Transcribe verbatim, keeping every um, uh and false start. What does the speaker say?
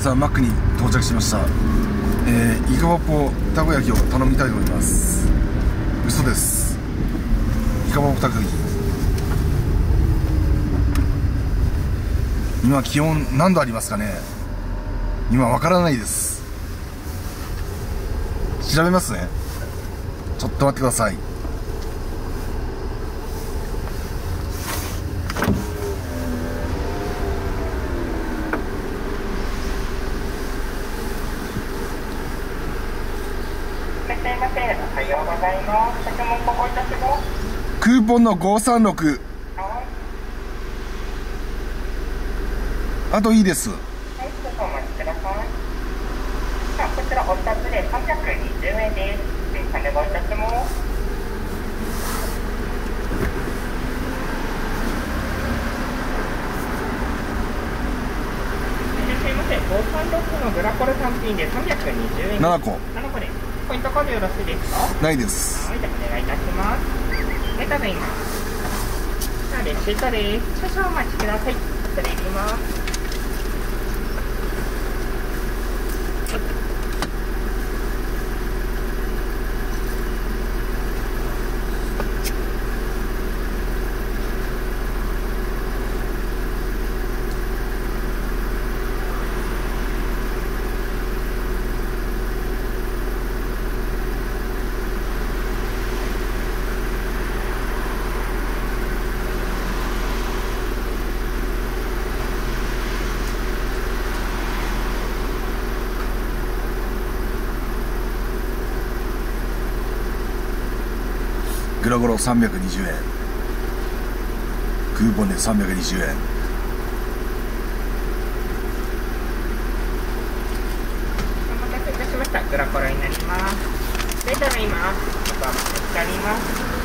さあマックに到着しました。えー、イカバポたこ焼きを頼みたいと思います。嘘です。イカバポたこ焼き、今気温何度ありますかね。今わからないです。調べますね。ちょっと待ってください。クーポンのごさんろく、あといいです。 はい、少々お待ちください。さあ、こちらお二つでさんびゃくにじゅうえんです。お願いいたします。いらっしゃいませ。ごさんろくのグラコル単品でさんびゃくにじゅうえん。 ななこ。 ななこで。ポイントカードよろしいですか？ ないです。 はい、じゃあお願いいたします。ありがとうございます。さあ、レシートです。少々お待ちください。失礼します。 グラゴロさんびゃくにじゅうえん、クーポンでさんびゃくにじゅうえん。 お待たせいたしました。グラコロになります。ありがとうございます。お待ちしております。